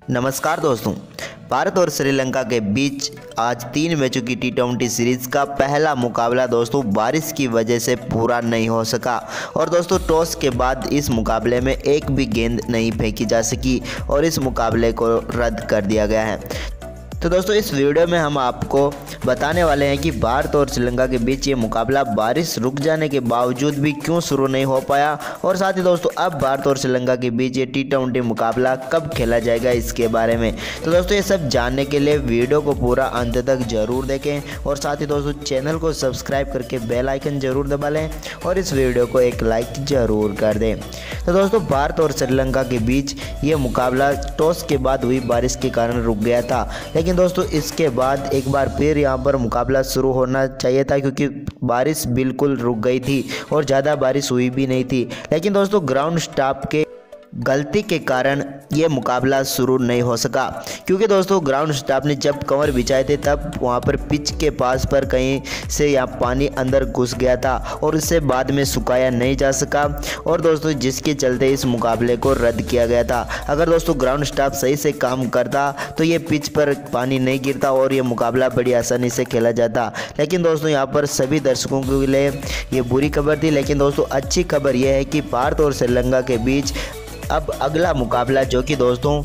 नमस्कार दोस्तों। भारत और श्रीलंका के बीच आज 3 मैचों की टी20 सीरीज़ का पहला मुकाबला दोस्तों बारिश की वजह से पूरा नहीं हो सका और दोस्तों टॉस के बाद इस मुकाबले में एक भी गेंद नहीं फेंकी जा सकी और इस मुकाबले को रद्द कर दिया गया है। तो दोस्तों इस वीडियो में हम आपको बताने वाले हैं कि भारत और श्रीलंका के बीच ये मुकाबला बारिश रुक जाने के बावजूद भी क्यों शुरू नहीं हो पाया और साथ ही दोस्तों अब भारत और श्रीलंका के बीच ये टी20 मुकाबला कब खेला जाएगा इसके बारे में। तो दोस्तों ये सब जानने के लिए वीडियो को पूरा अंत तक जरूर देखें और साथ ही दोस्तों चैनल को सब्सक्राइब करके बेल आइकन जरूर दबा लें और इस वीडियो को एक लाइक जरूर कर दें। तो दोस्तों भारत और श्रीलंका के बीच ये मुकाबला टॉस के बाद हुई बारिश के कारण रुक गया था, लेकिन दोस्तों इसके बाद एक बार फिर यहाँ पर मुकाबला शुरू होना चाहिए था क्योंकि बारिश बिल्कुल रुक गई थी और ज़्यादा बारिश हुई भी नहीं थी। लेकिन दोस्तों ग्राउंड स्टाफ के गलती के कारण ये मुकाबला शुरू नहीं हो सका क्योंकि दोस्तों ग्राउंड स्टाफ ने जब कवर बिछाए थे तब वहाँ पर पिच के पास पर कहीं से यहाँ पानी अंदर घुस गया था और उससे बाद में सुखाया नहीं जा सका और दोस्तों जिसके चलते इस मुकाबले को रद्द किया गया था। अगर दोस्तों ग्राउंड स्टाफ सही से काम करता तो ये पिच पर पानी नहीं गिरता और ये मुकाबला बड़ी आसानी से खेला जाता। लेकिन दोस्तों यहाँ पर सभी दर्शकों के लिए ये बुरी खबर थी, लेकिन दोस्तों अच्छी खबर यह है कि भारत और श्रीलंका के बीच अब अगला मुकाबला जो कि दोस्तों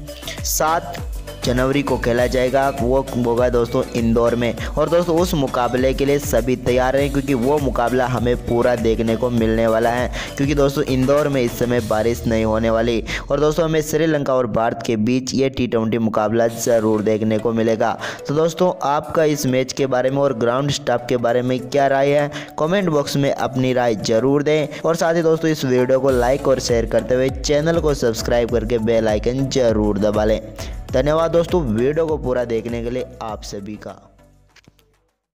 7 जनवरी को खेला जाएगा वो होगा दोस्तों इंदौर में और दोस्तों उस मुकाबले के लिए सभी तैयार हैं क्योंकि वो मुकाबला हमें पूरा देखने को मिलने वाला है क्योंकि दोस्तों इंदौर में इस समय बारिश नहीं होने वाली और दोस्तों हमें श्रीलंका और भारत के बीच ये टी20 मुकाबला ज़रूर देखने को मिलेगा। तो दोस्तों आपका इस मैच के बारे में और ग्राउंड स्टाफ के बारे में क्या राय है कमेंट बॉक्स में अपनी राय जरूर दें और साथ ही दोस्तों इस वीडियो को लाइक और शेयर करते हुए चैनल को सब्सक्राइब करके बेल आइकन जरूर दबा लें। धन्यवाद दोस्तों वीडियो को पूरा देखने के लिए आप सभी का।